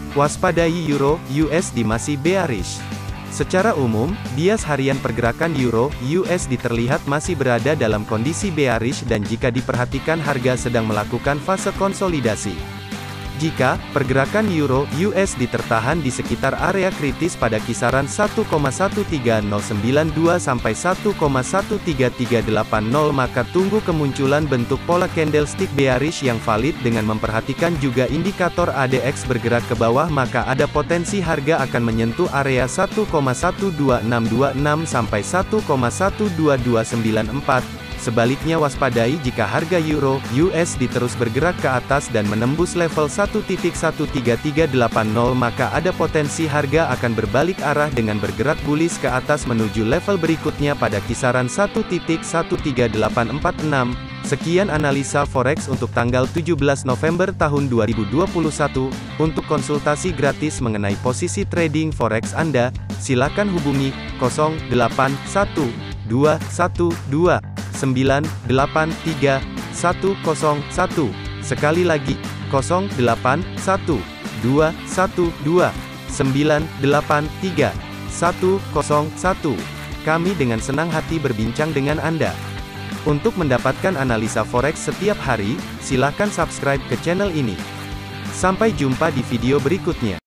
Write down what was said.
Waspadai Euro USD masih bearish. Secara umum, bias harian pergerakan Euro USD terlihat masih berada dalam kondisi bearish dan jika diperhatikan harga sedang melakukan fase konsolidasi. Jika pergerakan Euro USD tertahan di sekitar area kritis pada kisaran 1,13092 sampai 1,13380 maka tunggu kemunculan bentuk pola candlestick bearish yang valid dengan memperhatikan juga indikator ADX bergerak ke bawah maka ada potensi harga akan menyentuh area 1,12626 sampai 1,12294. Sebaliknya waspadai jika harga Euro USD terus bergerak ke atas dan menembus level 1.13380 maka ada potensi harga akan berbalik arah dengan bergerak bullish ke atas menuju level berikutnya pada kisaran 1.13846. Sekian analisa forex untuk tanggal 17 November tahun 2021. Untuk konsultasi gratis mengenai posisi trading forex Anda, silakan hubungi 081212 983 101. Sekali lagi, 081212 983 101. Kami dengan senang hati berbincang dengan Anda. Untuk mendapatkan analisa forex setiap hari, silakan subscribe ke channel ini. Sampai jumpa di video berikutnya.